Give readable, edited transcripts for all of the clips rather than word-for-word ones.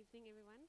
evening, everyone.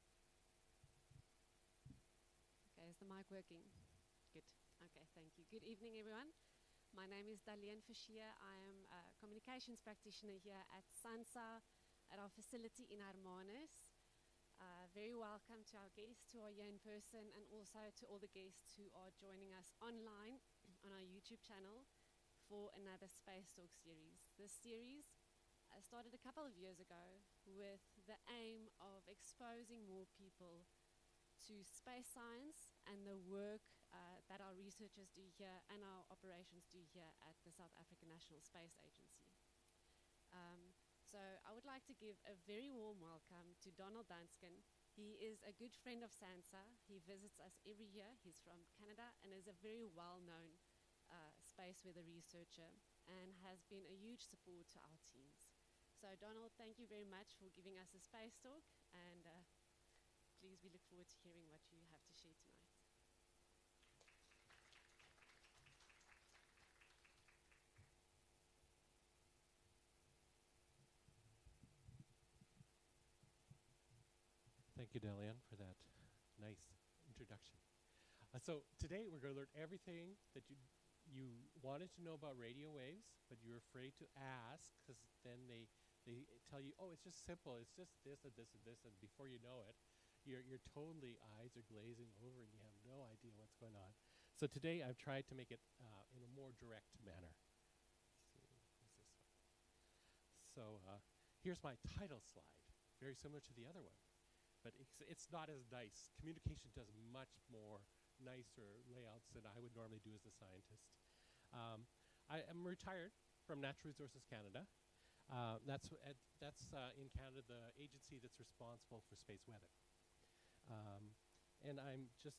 Okay, is the mic working? Good. Okay, thank you. Good evening, everyone. My name is Dalian Fashia. I am a communications practitioner here at SANSA at our facility in Hermanus. Very welcome to our guests who are here in person and also to all the guests who are joining us online on our YouTube channel for another Space Talk series. This series started a couple of years ago with the aim of exposing more people to space science and the work that our researchers do here and our operations do here at the South African National Space Agency. So I would like to give a very warm welcome to Donald Danskin. He is a good friend of SANSA. He visits us every year. He's from Canada and is a very well-known space weather researcher and has been a huge support to our teams. So Donald, thank you very much for giving us a space talk, and please, we look forward to hearing what you have to share tonight. Thank you, Delian, for that nice introduction. So today we're going to learn everything that you wanted to know about radio waves, but you're afraid to ask because then they tell you, oh, it's just simple. It's just this and this and this, and before you know it, your totally eyes are glazing over and you have no idea what's going on. So today I've tried to make it in a more direct manner. Let's see, what's this one? So here's my title slide, very similar to the other one. But it's not as nice. Communication does much more nicer layouts than I would normally do as a scientist. I am retired from Natural Resources Canada. That's in Canada the agency that's responsible for space weather. And I'm just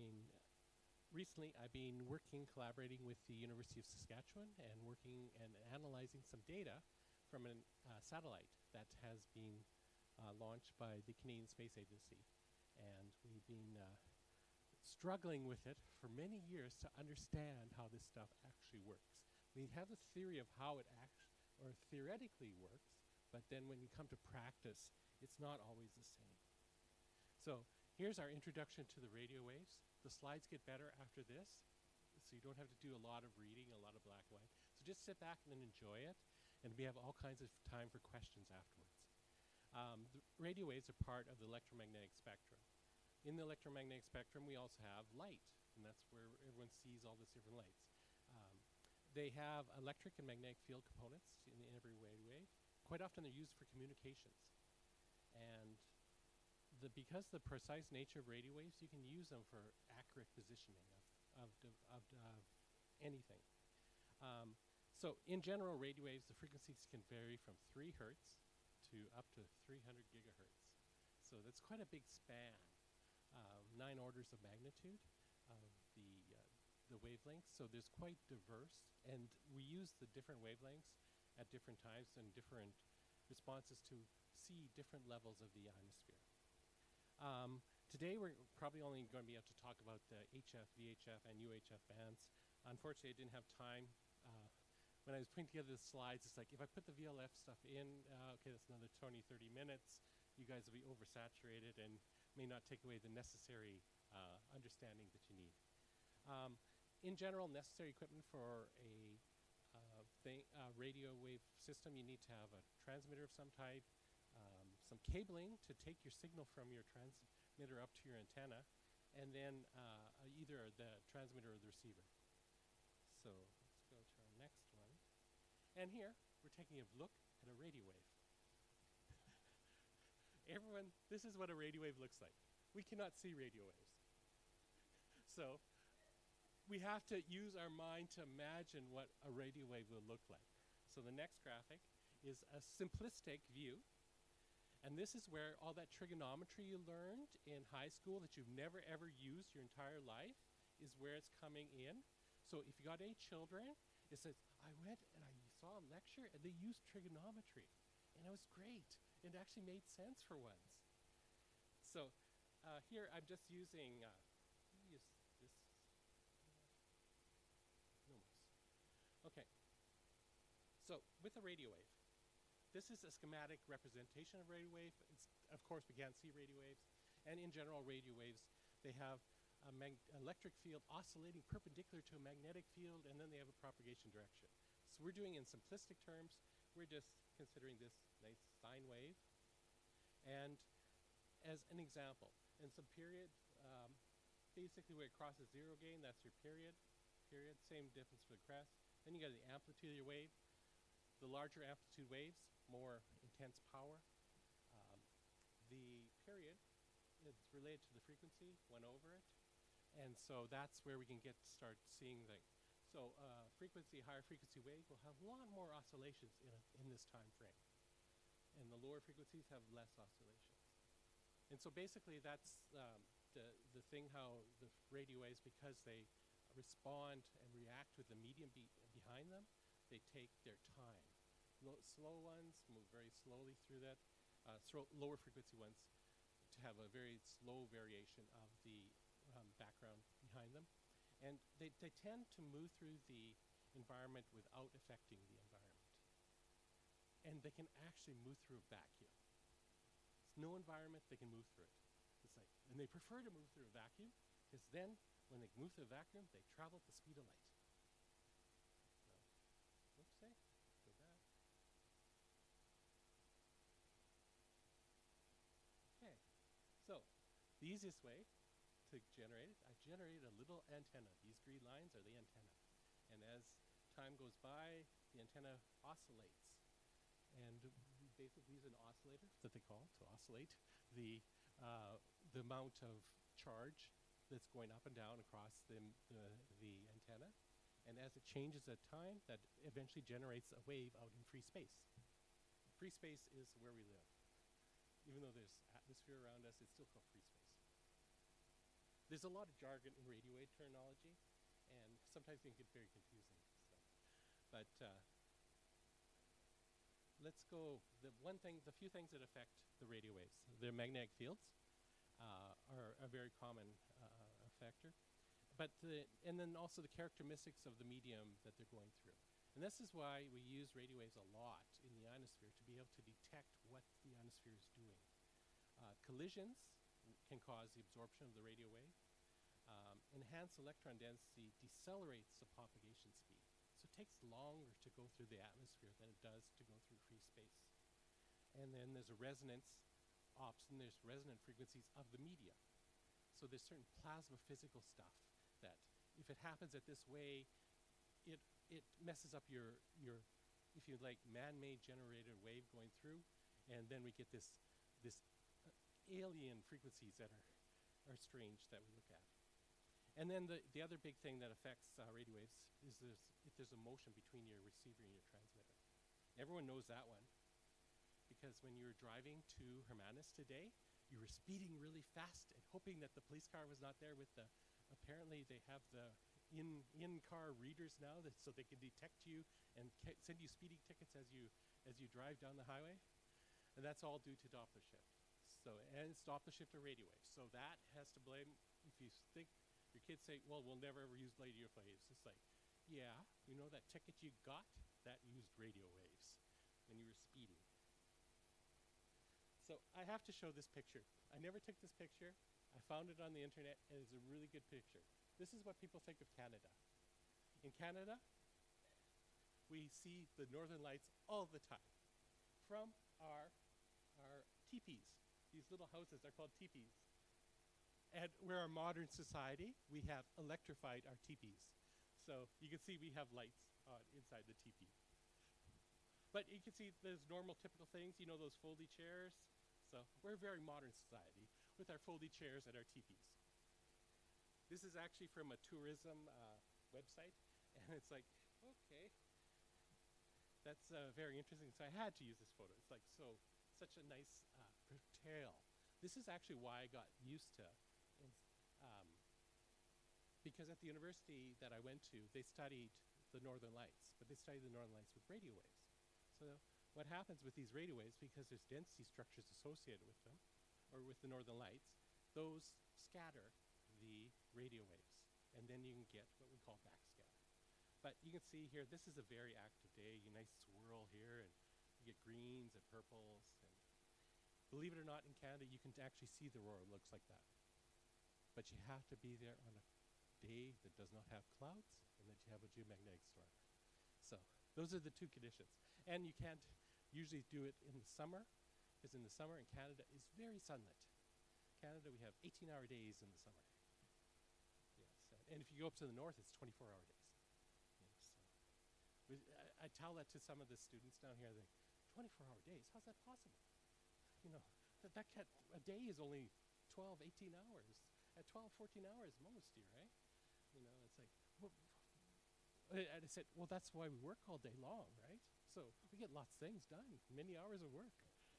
recently I've been collaborating with the University of Saskatchewan and working and analyzing some data from a satellite that has been launched by the Canadian Space Agency, and we've been struggling with it for many years to understand how this stuff actually works. We have a theory of how it theoretically works, but then when you come to practice, it's not always the same. So here's our introduction to the radio waves. The slides get better after this, so you don't have to do a lot of reading, a lot of black and white. So just sit back and enjoy it, and we have all kinds of time for questions afterwards. The radio waves are part of the electromagnetic spectrum. In the electromagnetic spectrum, we also have light, and that's where everyone sees all these different lights. They have electric and magnetic field components in every radio wave. Quite often, they're used for communications. And because the precise nature of radio waves, you can use them for accurate positioning of anything. So in general, radio waves, the frequencies can vary from 3 hertz to up to 300 gigahertz. So that's quite a big span, 9 orders of magnitude of the wavelengths. So there's quite diverse, and we use the different wavelengths at different times and different responses to see different levels of the ionosphere. Today we're probably only going to be able to talk about the HF, VHF, and UHF bands. Unfortunately, I didn't have time. When I was putting together the slides, it's like, if I put the VLF stuff in, okay, that's another 20, 30 minutes. You guys will be oversaturated and may not take away the necessary understanding that you need. In general, necessary equipment for a radio wave system, you need to have a transmitter of some type, some cabling to take your signal from your transmitter up to your antenna, and then either the transmitter or the receiver. So let's go to our next one. And here, we're taking a look at a radio wave. Everyone, this is what a radio wave looks like. We cannot see radio waves. So we have to use our mind to imagine what a radio wave will look like. So the next graphic is a simplistic view. And this is where all that trigonometry you learned in high school that you've never ever used your entire life is where it's coming in. So if you got any children, it says, I went and I saw a lecture and they used trigonometry. And it was great. It actually made sense for once. So here I'm just using, use this. Okay. So with a radio wave, this is a schematic representation of radio wave. It's of course, we can't see radio waves. And in general, radio waves, they have an electric field oscillating perpendicular to a magnetic field, and then they have a propagation direction. So we're doing in simplistic terms, we're just considering this nice sine wave. And as an example, in some period, basically where it crosses zero gain, that's your period, same difference for the crest. Then you got the amplitude of your wave. The larger amplitude waves, more intense power. The period is related to the frequency, 1 over it. And so that's where we can start seeing things. So higher frequency wave will have a lot more oscillations in this time frame. And the lower frequencies have less oscillations. And so basically that's the thing how the radio waves, because they respond and react with the medium behind them, they take their time. Slow ones move very slowly through that. Lower frequency ones to have a very slow variation of the background behind them. And they tend to move through the environment without affecting the environment. And they can actually move through a vacuum. There's no environment, they can move through it. And they prefer to move through a vacuum, because then when they move through a vacuum, they travel at the speed of light. Go back. Okay, so the easiest way to generate it, I generated a little antenna. These green lines are the antenna. And as time goes by, the antenna oscillates. And we basically use an oscillator that they call to oscillate the amount of charge that's going up and down across the antenna. And as it changes at time, that eventually generates a wave out in free space. Free space is where we live. Even though there's atmosphere around us, it's still called free space. There's a lot of jargon in radio wave terminology, and sometimes it can get very confusing. But let's go. The few things that affect the radio waves. Their magnetic fields are a very common factor. And then also the characteristics of the medium that they're going through. And this is why we use radio waves a lot in the ionosphere, to be able to detect what the ionosphere is doing. Collisions can cause the absorption of the radio wave. Enhanced electron density decelerates the propagation speed. So it takes longer to go through the atmosphere than it does to go through free space. And then there's a resonance ops, and there's resonant frequencies of the media. So there's certain plasma physical stuff that if it happens at this way, it messes up your if you like, man-made generated wave going through, and then we get this alien frequencies that are strange that we look at. And then the other big thing that affects radio waves is if there's a motion between your receiver and your transmitter. Everyone knows that one, because when you were driving to Hermanus today, you were speeding really fast and hoping that the police car was not there with apparently they have the in-car readers now so they can detect you and send you speeding tickets as you drive down the highway. And that's all due to Doppler shift. And it's Doppler shift of radio waves. So that has to blame, if you think, your kids say, well, we'll never ever use radio waves. It's like, yeah, you know that ticket you got? That used radio waves when you were speeding. So I have to show this picture. I never took this picture. I found it on the internet, and it's a really good picture. This is what people think of Canada. In Canada, we see the northern lights all the time from our teepees. These little houses are called teepees. And we're a modern society. We have electrified our teepees. So you can see we have lights inside the teepee. But you can see there's normal, typical things. You know those foldy chairs? So we're a very modern society with our foldy chairs and our teepees. This is actually from a tourism website. And it's like, okay, that's very interesting. So I had to use this photo. It's like such a nice portrayal. This is actually why I got used to, because at the university that I went to, they studied the northern lights, but they studied the northern lights with radio waves. So what happens with these radio waves, because there's density structures associated with them, or with the northern lights, those scatter the radio waves, and then you can get what we call backscatter. But you can see here, this is a very active day, a nice swirl here, and you get greens and purples. And Believe it or not, in Canada, you can actually see the aurora. It looks like that. But you have to be there on a day that does not have clouds and that you have a geomagnetic storm. So those are the two conditions. And you can't usually do it in the summer, because in the summer in Canada is very sunlit. Canada, we have 18-hour days in the summer. Yes, and if you go up to the north, it's 24-hour days. Yes, I tell that to some of the students down here. They 24-hour days. How's that possible? You know, that can't, a day is only 12, 18 hours. At 12, 14 hours most year, right? You know, it's like, well, and I said, well, that's why we work all day long, right? So we get lots of things done, many hours of work.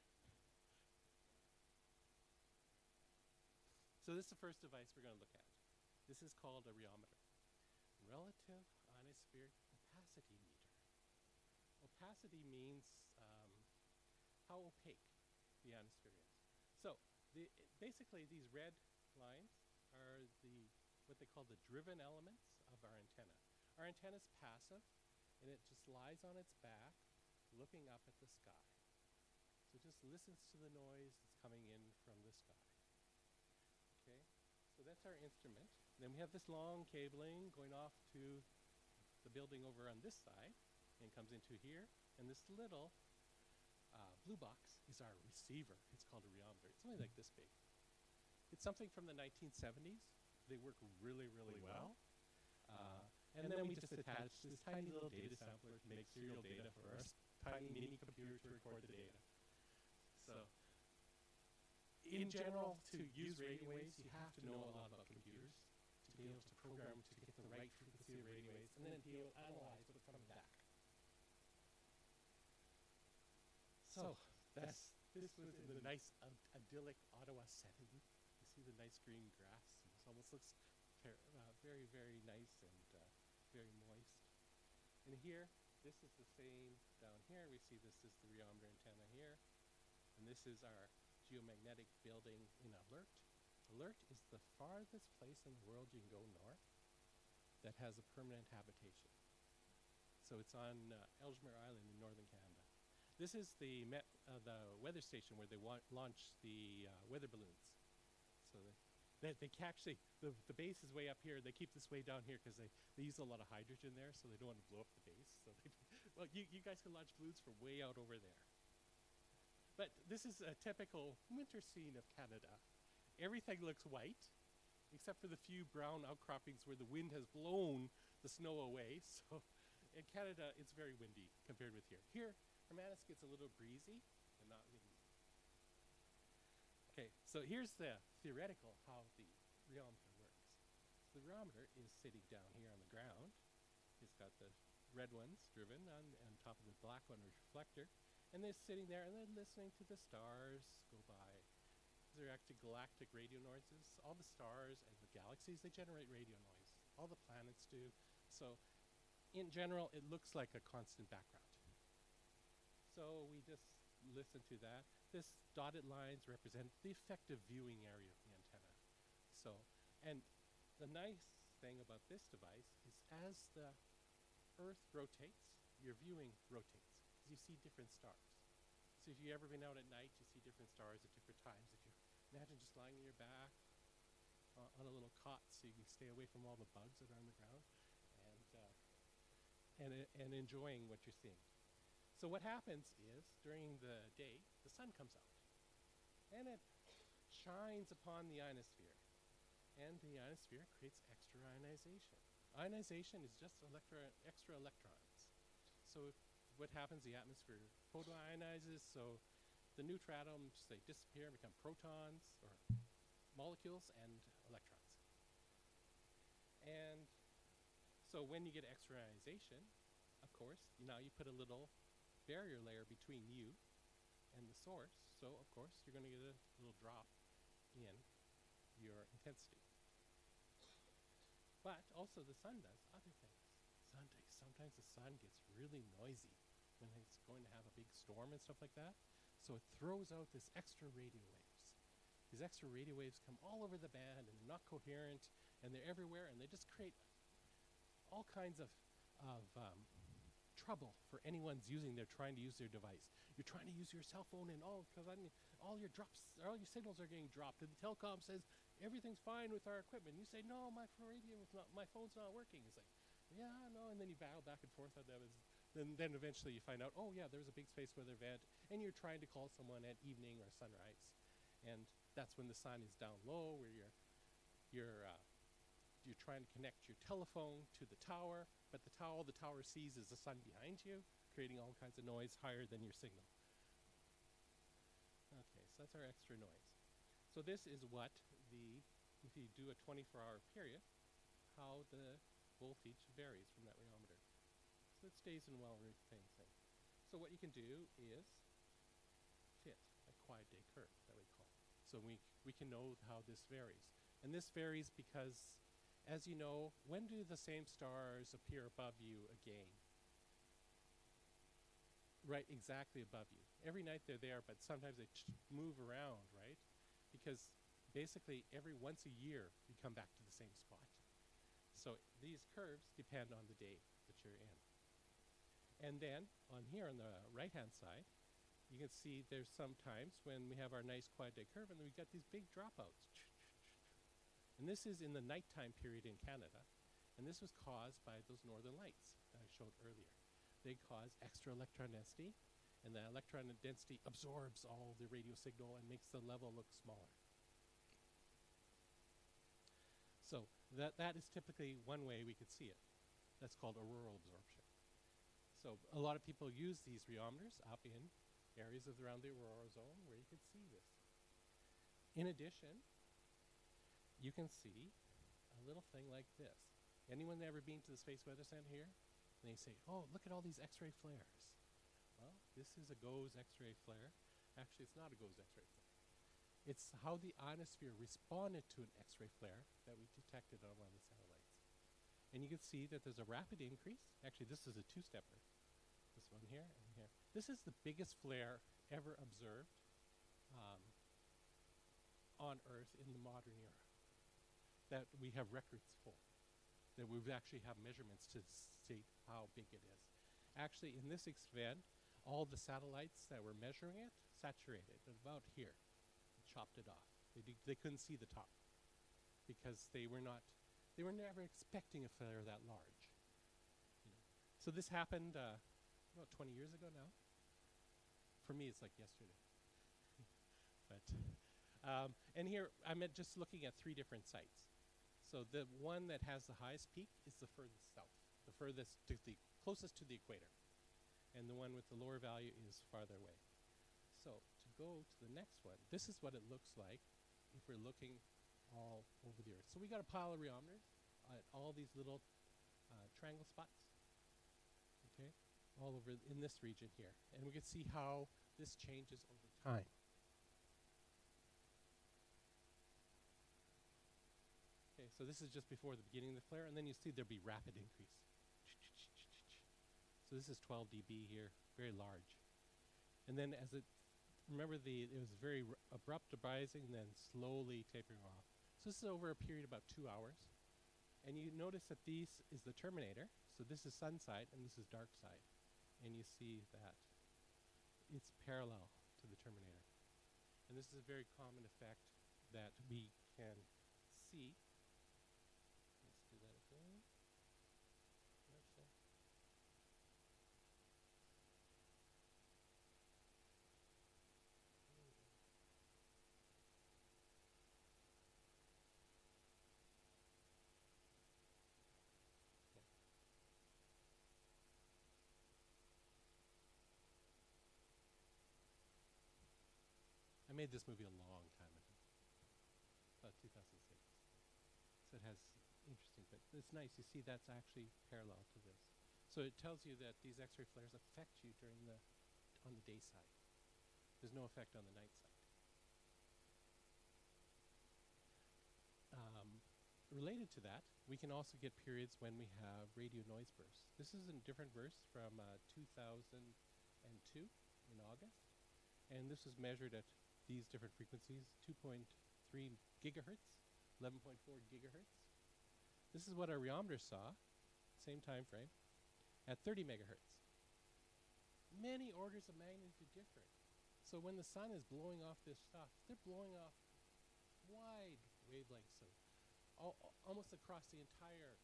So this is the first device we're going to look at. This is called a rheometer, relative ionosphere opacity meter. Opacity means how opaque the ionosphere is. So basically these red lines are what they call the driven elements of our antenna. Our antenna is passive, and it just lies on its back, looking up at the sky. So it just listens to the noise that's coming in from the sky. Okay, so that's our instrument. Then we have this long cabling going off to the building over on this side, and comes into here. And this little blue box is our receiver. It's called a rheometer. It's only like this big. It's something from the 1970s. They work really, really well. And then we just attach this tiny little data sampler to make serial data for our tiny mini computer to record the data. So in general, to use radio waves, you have to know a lot about computers to be able to program to get the right frequency of radio waves and then be able to analyze what's coming back. So this was in the nice idyllic Ottawa setting. You see the nice green grass. It almost looks very, very nice and very moist. And here, this is the same down here. We see this is the rheometer antenna here. And this is our geomagnetic building in Alert. Alert is the farthest place in the world you can go north that has a permanent habitation. So it's on Ellesmere Island in northern Canada. This is the weather station where they launch the weather balloons. So they actually, the base is way up here. They keep this way down here because they use a lot of hydrogen there, so they don't want to blow up the base. So well, you guys can launch balloons from way out over there. But this is a typical winter scene of Canada. Everything looks white, except for the few brown outcroppings where the wind has blown the snow away. So in Canada, it's very windy compared with here. Here, Hermanus gets a little breezy, but not windy. Okay, so here's the theoretical how the rheometer works. So the rheometer is sitting down here on the ground. It's got the red ones driven on top of the black one reflector. And they're sitting there and they're listening to the stars go by. They're actually galactic radio noises. All the stars and the galaxies, they generate radio noise. All the planets do. So in general, it looks like a constant background. So we just listen to that. This dotted lines represent the effective viewing area of the antenna. So, and the nice thing about this device is as the Earth rotates, your viewing rotates, because you see different stars. So if you've ever been out at night, you see different stars at different times. If you imagine just lying on your back on a little cot so you can stay away from all the bugs that are on the ground and enjoying what you're seeing. So what happens is, during the day, the sun comes out, and it shines upon the ionosphere, and the ionosphere creates extra ionization. Ionization is just extra electrons. So what happens, the atmosphere photoionizes, so the neutral atoms, they disappear and become protons, or molecules, and electrons. And so when you get extra ionization, of course, now you put a little barrier layer between you and the source, so of course you're going to get a little drop in your intensity. But also the sun does other things. Sometimes the sun gets really noisy when it's going to have a big storm and stuff like that, so it throws out this extra radio waves. These extra radio waves come all over the band, and they're not coherent, and they're everywhere, and they just create all kinds of trouble for anyone trying to use their device. You're trying to use your cell phone and all, because all your signals are getting dropped, and the telecom says everything's fine with our equipment. You say, no, my phone's not working. It's like, yeah, no, and then you battle back and forth on them. Then eventually you find out, oh yeah, there was a big space weather event, and you're trying to call someone at evening or sunrise, and that's when the sun is down low, where you're trying to connect your telephone to the tower, but all the tower sees is the sun behind you, creating all kinds of noise higher than your signal. Okay, so that's our extra noise. So this is what if you do a 24-hour period, how the voltage varies from that rheometer. So it stays in well-retained thing. So what you can do is fit a quiet day curve that we call. So we can know how this varies. And this varies because, as you know, when do the same stars appear above you again? Right, exactly above you. Every night they're there, but sometimes they move around, right? Because basically once a year you come back to the same spot. So these curves depend on the day that you're in. And then on here on the right-hand side, you can see there's some times when we have our nice quiet day curve, and then we get these big dropouts. And this is in the nighttime period in Canada, and this was caused by those northern lights that I showed earlier. They cause extra electron density, and the electron density absorbs all the radio signal and makes the level look smaller. So that is typically one way we could see it. That's called auroral absorption. So a lot of people use these rheometers up in areas around the aurora zone where you can see this. In addition, you can see a little thing like this. Anyone ever been to the Space Weather Center here? And they say, oh, look at all these X-ray flares. Well, this is a GOES X-ray flare. Actually, it's not a GOES X-ray flare. It's how the ionosphere responded to an X-ray flare that we detected on one of the satellites. And you can see that there's a rapid increase. Actually, this is a two-stepper. This one here and here. This is the biggest flare ever observed on Earth in the modern era that we have records for, that we actually have measurements to state how big it is. Actually, in this event, all the satellites that were measuring it saturated at about here, chopped it off. They couldn't see the top because they were never expecting a flare that large. You know. So this happened about 20 years ago now. For me, it's like yesterday. But and here I'm just looking at 3 different sites. So the one that has the highest peak is the furthest south, the closest to the equator, and the one with the lower value is farther away. So to go to the next one, this is what it looks like if we're looking all over the Earth. So we got a pile of rheometers at all these little triangle spots, okay, all over in this region here, and we can see how this changes over time. Okay, so this is just before the beginning of the flare, and then you see there'll be rapid increase. So this is 12 dB here, very large. And then as remember it was very abrupt rising, then slowly tapering off. So this is over a period of about 2 hours. And you notice that this is the terminator. So this is sun side, and this is dark side. And you see that it's parallel to the terminator. And this is a very common effect that we can see. Let's do that again. I made this movie a long time ago, about 2006. So it has interesting, but it's nice. You see that's actually parallel to this. So it tells you that these X-ray flares affect you on the day side. There's no effect on the night side. Related to that, we can also get periods when we have radio noise bursts. This is a different burst from 2002 in August, and this was measured at these different frequencies, 2.3 gigahertz, 11.4 gigahertz. This is what our rheometer saw, same time frame, at 30 megahertz. Many orders of magnitude different. So when the sun is blowing off this stuff, they're blowing off wide wavelengths of almost across the entire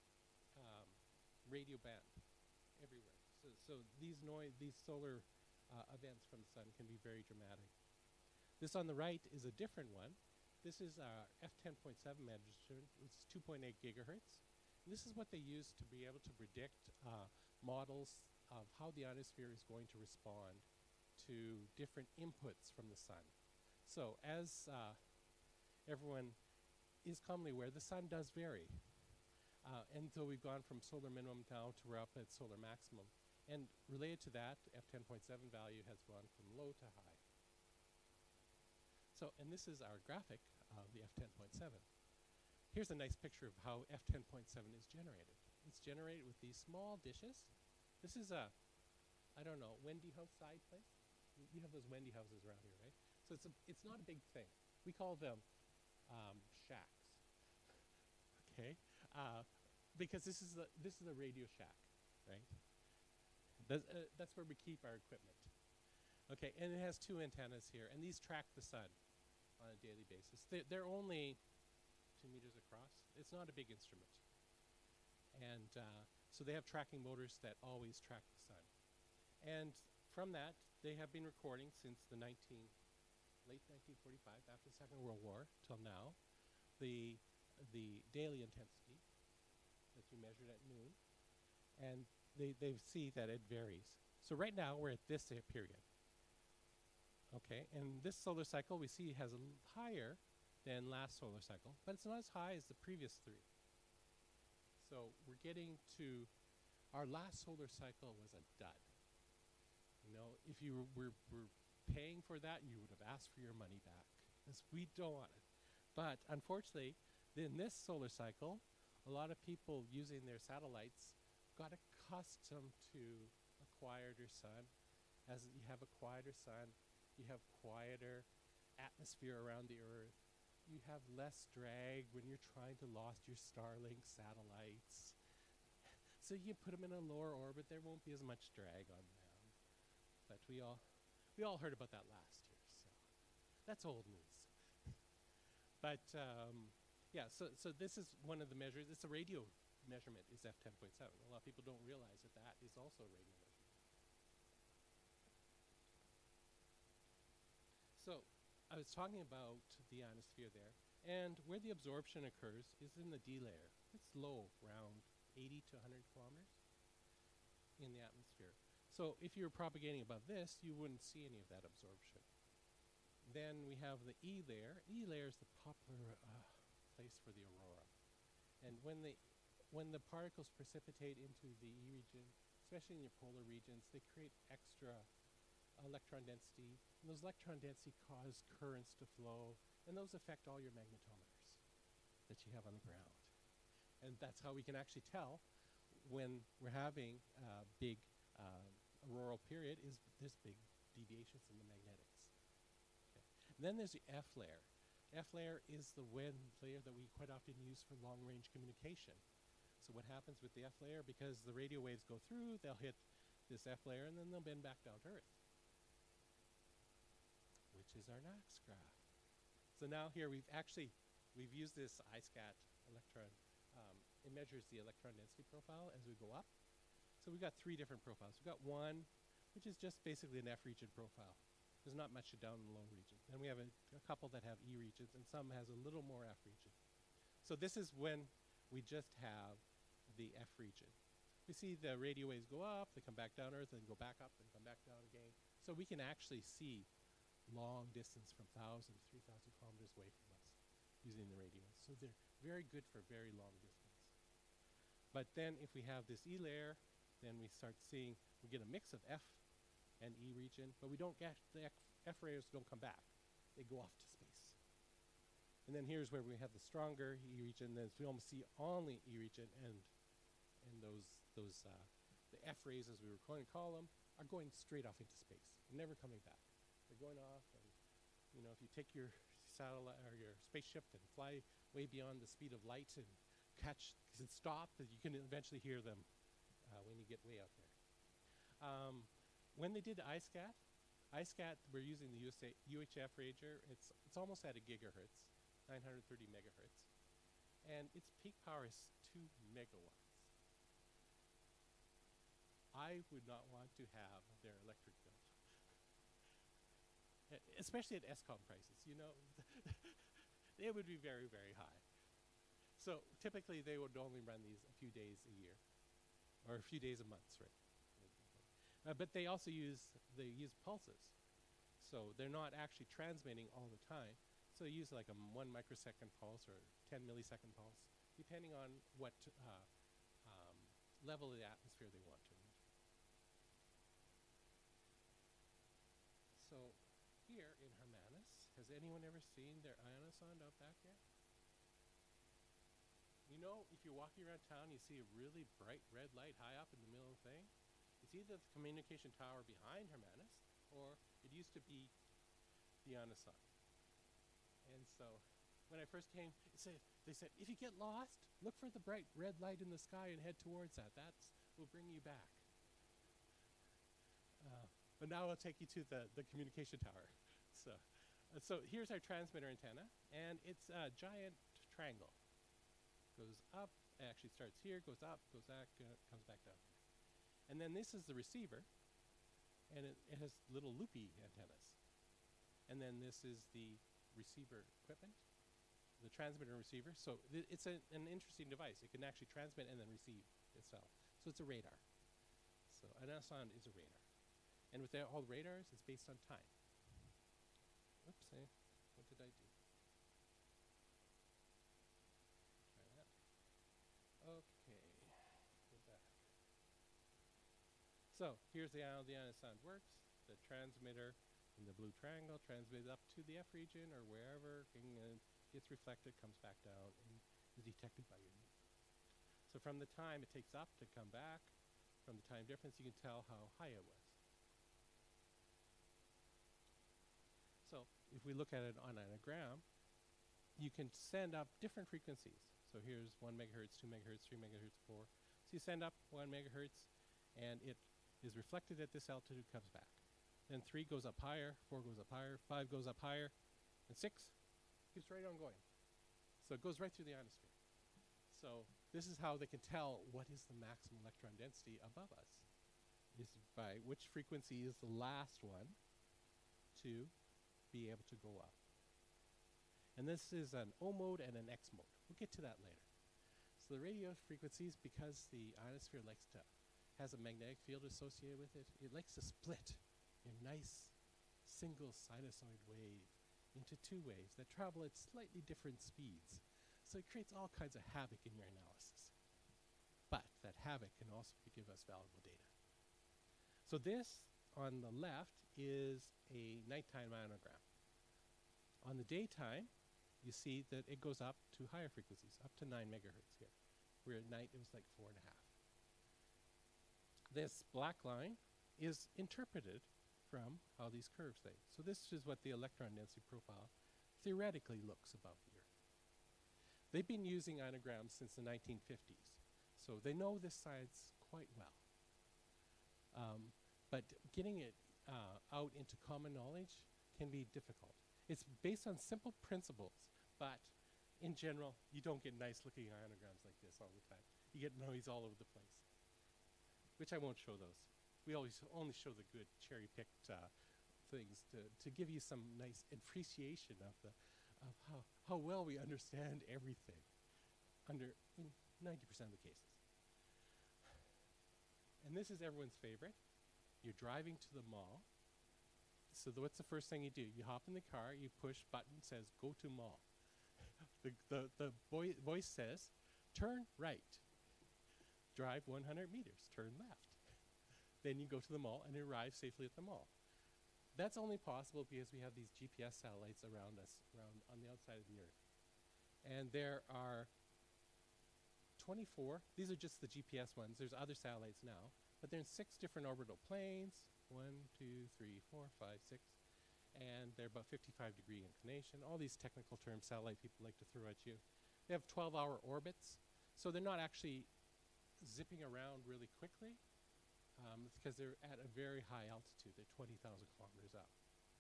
radio band everywhere. So these solar events from the sun can be very dramatic. This on the right is a different one. This is our f10.7 megahertz. It's 2.8 gigahertz. And this is what they use to be able to predict models of how the ionosphere is going to respond to different inputs from the sun. So as everyone is commonly aware, the sun does vary. And so we've gone from solar minimum now to we're up at solar maximum. And related to that, f10.7 value has gone from low to high. So, and this is our graphic of the f10.7. Here's a nice picture of how f10.7 is generated. It's generated with these small dishes. This is a, I don't know, Wendy house side place? You have those Wendy houses around here, right? So it's not a big thing. We call them shacks, okay? Because this is a radio shack, right? That's where we keep our equipment. Okay, and it has two antennas here, and these track the sun on a daily basis. They're only 2 meters across. It's not a big instrument. And so they have tracking motors that always track the sun. And from that, they have been recording since the late 1945, after the Second World War, till now, the daily intensity that you measured at noon. And they see that it varies. So right now, we're at this period. Okay, and this solar cycle we see has a higher than last solar cycle, but it's not as high as the previous three. So we're getting to, our last solar cycle was a dud. You know, if you were paying for that, you would have asked for your money back, because we don't want it. But unfortunately, in this solar cycle, a lot of people using their satellites got accustomed to a quieter sun. As you have a quieter sun, you have quieter atmosphere around the Earth. You have less drag when you're trying to launch your Starlink satellites. So you put them in a lower orbit, there won't be as much drag on them. But we all heard about that last year, so that's old news. But yeah, so this is one of the measures. It's a radio measurement, is f10.7. A lot of people don't realize that that is also a radio measurement. So I was talking about the ionosphere there, and where the absorption occurs is in the D layer. It's low, around 80 to 100 kilometers in the atmosphere. So if you were propagating above this, you wouldn't see any of that absorption. Then we have the E layer. E layer is the popular place for the aurora. And when the particles precipitate into the E region, especially in your polar regions, they create extra electron density, and those electron density cause currents to flow, and those affect all your magnetometers that you have on the ground. And that's how we can actually tell when we're having a big auroral period, is there's big deviations in the magnetics. Okay. Then there's the F layer. F layer is the wind layer that we quite often use for long-range communication. So what happens with the F layer, because the radio waves go through, they'll hit this F layer, and then they'll bend back down to Earth, which is our next graph. So now here we've used this ISCAT electron. It measures the electron density profile as we go up. So we've got 3 different profiles. We've got one, which is just basically an F region profile. There's not much down in the low region. Then we have a couple that have E regions, and some has a little more F region. So this is when we just have the F region. We see the radio waves go up, they come back down Earth, and go back up, and come back down again. So we can actually see long distance from 1,000 to 3,000 kilometers away from us using the radio. So they're very good for very long distance. But then if we have this E layer, then we start seeing, we get a mix of F and E region, but we don't get, the F layers don't come back. They go off to space. And then here's where we have the stronger E region, then we almost see only E region, and the F rays, as we were going to call them, are going straight off into space. They're never coming back. They're going off, and you know, if you take your satellite or your spaceship and fly way beyond the speed of light and catch, because it stops, you can eventually hear them when you get way out there. When they did ISCAT, iSCAT, we're using the UHF ranger. It's almost at a gigahertz, 930 megahertz. And its peak power is 2 megawatts. I would not want to have their electric bill. Especially at ESCOM prices, you know, it would be very, very high. So typically they would only run these a few days a year, or a few days a month, right? But they also use pulses. So they're not actually transmitting all the time. So they use like a 1 microsecond pulse or 10 millisecond pulse, depending on what level of the atmosphere they want to reach. So here in Hermanus, has anyone ever seen their ionosonde out back there? You know, if you're walking around town, you see a really bright red light high up in the middle of the thing. It's either the communication tower behind Hermanus, or it used to be the ionosonde. And so when I first came, they said, if you get lost, look for the bright red light in the sky and head towards that. That will bring you back. But now I'll take you to the communication tower. So here's our transmitter antenna, and it's a giant triangle. Goes up, actually starts here, goes up, goes back, comes back down. And then this is the receiver, and it has little loopy antennas. And then this is the receiver equipment, the transmitter and receiver. So it's an interesting device. It can actually transmit and then receive itself. So it's a radar. So an ionosonde is a radar. And with all the radars, it's based on time. Oops, what did I do? Try that. Okay, go back. So here's how the ionosonde works. The transmitter in the blue triangle transmits up to the F region or wherever, and gets reflected, comes back down, and is detected by your unit. So from the time it takes up to come back, from the time difference, you can tell how high it was. So if we look at it on an ionogram, you can send up different frequencies. So here's 1 megahertz, 2 megahertz, 3 megahertz, 4. So you send up 1 megahertz, and it is reflected at this altitude, comes back. Then 3 goes up higher, 4 goes up higher, 5 goes up higher, and 6 keeps right on going. So it goes right through the ionosphere. So this is how they can tell what is the maximum electron density above us, is by which frequency is the last one to be able to go up. And this is an O mode and an X mode. We'll get to that later. So the radio frequencies, because the ionosphere has a magnetic field associated with it, it likes to split a nice single sinusoid wave into 2 waves that travel at slightly different speeds. So it creates all kinds of havoc in your analysis. But that havoc can also give us valuable data. So this on the left is a nighttime ionogram. On the daytime, you see that it goes up to higher frequencies, up to 9 megahertz here, where at night it was like 4.5. This black line is interpreted from how these curves think. So this is what the electron density profile theoretically looks about the Earth. They've been using ionograms since the 1950s, so they know this science quite well. But getting it out into common knowledge can be difficult. It's based on simple principles, but in general, you don't get nice looking ionograms like this all the time. You get noise all over the place, which I won't show those. We always only show the good cherry-picked things to give you some nice appreciation of how well we understand everything in 90% of the cases. And this is everyone's favorite. You're driving to the mall. So what's the first thing you do? You hop in the car, you push button, says go to mall. the voice says, turn right. Drive 100 meters, turn left. Then you go to the mall and arrive safely at the mall. That's only possible because we have these GPS satellites around us, on the outside of the Earth. And there are 24, these are just the GPS ones, there's other satellites now, but they're in 6 different orbital planes, 1, 2, 3, 4, 5, 6, and they're about 55-degree inclination. All these technical terms satellite people like to throw at you. They have 12-hour orbits, so they're not actually zipping around really quickly, because they're at a very high altitude. They're 20,000 kilometers up.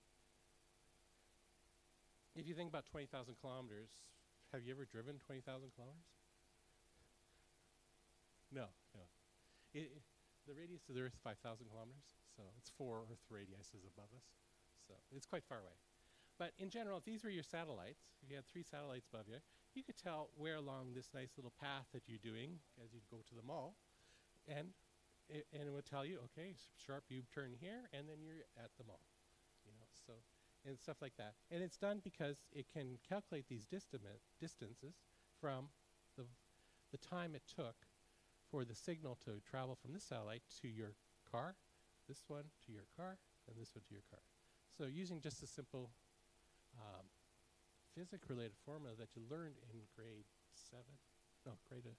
If you think about 20,000 kilometers, have you ever driven 20,000 kilometers? No, no. The radius of the Earth is 5,000 kilometers, so it's 4 Earth radiuses above us. So it's quite far away. But in general, if these were your satellites, if you had 3 satellites above you, you could tell where along this nice little path that you're doing as you go to the mall, and it would tell you, okay, sharp U-turn here, and then you're at the mall. You know, so and stuff like that. And it's done because it can calculate these distances from the time it took for the signal to travel from this satellite to your car, this one to your car, and this one to your car. So using just a simple physics-related formula that you learned in grade 7, no,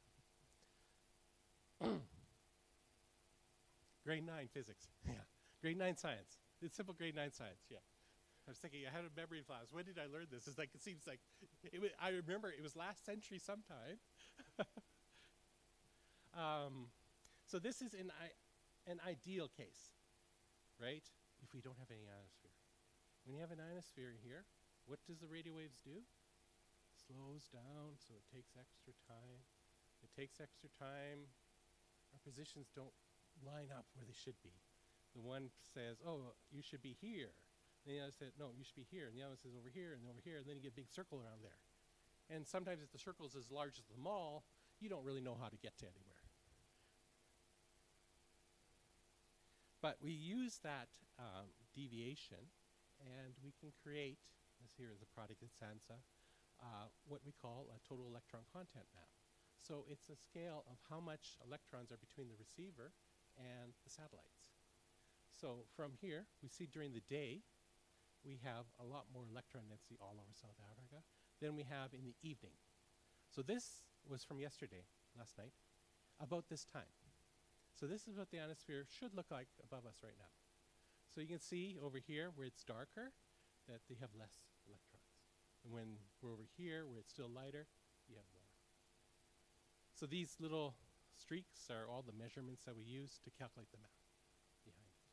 grade 9 physics, yeah, grade 9 science. It's simple grade 9 science, yeah. I was thinking, I had a memory class. When did I learn this? It's like, it seems like, I remember it was last century sometime. So this is an ideal case, right? If we don't have any ionosphere. When you have an ionosphere here, what does the radio waves do? Slows down, so it takes extra time. It takes extra time. Our positions don't line up where they should be. The one says, oh, you should be here. And the other said, no, you should be here. And the other says over here and over here, and then you get a big circle around there. And sometimes if the circle's as large as the mall, you don't really know how to get to anywhere. But we use that deviation, and we can create, as here is a product at SANSA, what we call a total electron content map. So it's a scale of how much electrons are between the receiver and the satellites. So from here, we see during the day, we have a lot more electron density all over South Africa than we have in the evening. So this was from yesterday, last night, about this time. So this is what the ionosphere should look like above us right now. So you can see over here where it's darker that they have less electrons. And when we're over here where it's still lighter, you have more. So these little streaks are all the measurements that we use to calculate the map behind it.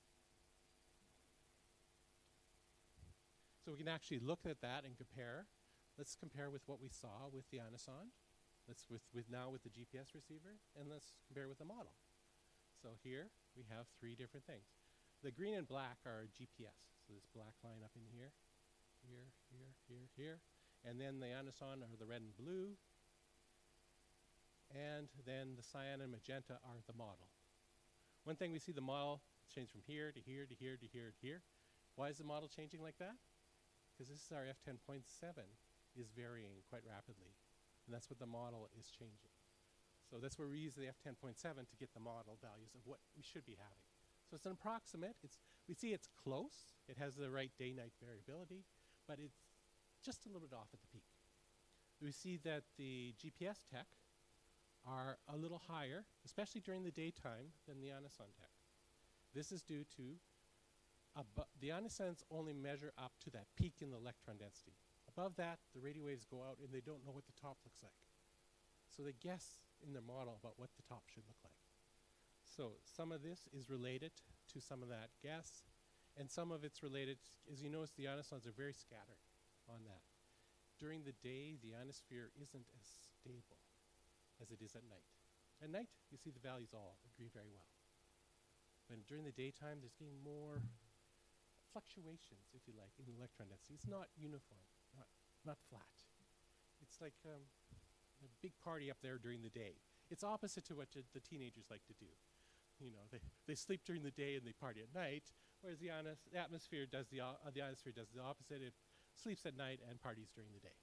So we can actually look at that and compare. Let's compare with what we saw with the Ionosonde. Let's now with the GPS receiver, and let's compare with the model. So here we have 3 different things. The green and black are GPS. So this black line up in here, here, here, here, here. And then the Ionosonde are the red and blue. And then the cyan and magenta are the model. One thing we see the model change from here to here to here to here to here. Why is the model changing like that? Because this is our F10.7 is varying quite rapidly. And that's what the model is changing. So that's where we use the F10.7 to get the model values of what we should be having. So it's an approximate. We see it's close. It has the right day-night variability, but it's just a little bit off at the peak. We see that the GPS tech are a little higher, especially during the daytime, than the Ionosonde tech. This is due to the Ionosondes only measure up to that peak in the electron density. Above that, the radio waves go out and they don't know what the top looks like. So they guess in their model about what the top should look like. So some of this is related to some of that guess, and some of it's related, as you notice, the Ionosondes are very scattered on that. During the day, the ionosphere isn't as stable as it is at night. At night, you see the values all agree very well. But during the daytime, there's getting more fluctuations, if you like, in electron density. It's not uniform, not flat. It's like a big party up there during the day. It's opposite to what the teenagers like to do. You know, they sleep during the day and they party at night, whereas the ionosphere does the opposite. It sleeps at night and parties during the day.